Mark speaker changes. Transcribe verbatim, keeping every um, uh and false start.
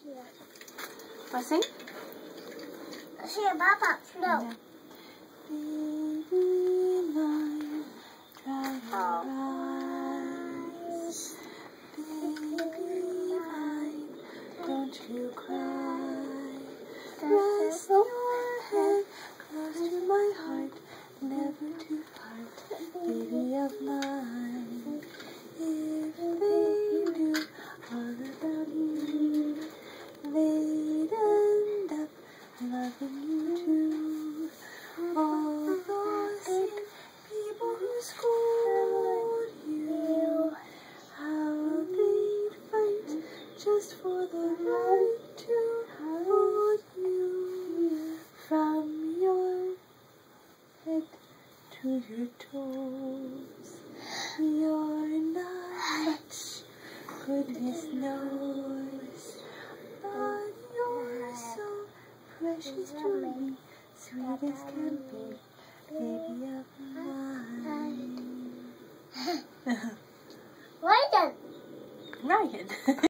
Speaker 1: Want to sing?
Speaker 2: See a Papa flow.
Speaker 1: Yeah. Baby mine, dry your eyes. Baby mine, don't you cry. Rest your head close to my heart, never to part, baby of mine. If they knew all about you, they'd end up loving you too. All those same people who scold you, how they'd fight just for the right to hold you. From your head to your toes, you're not much, goodness knows, but you're so precious to me, sweet as can be, baby of mine.
Speaker 2: Ryan.
Speaker 1: Ryan.